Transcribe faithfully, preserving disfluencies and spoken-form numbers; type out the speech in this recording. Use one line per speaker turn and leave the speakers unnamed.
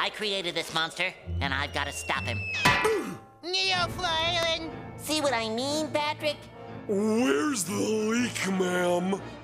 I created this monster, and I've got to stop him.
Neo-flying.
See what I mean, Patrick?
Where's the leak, ma'am?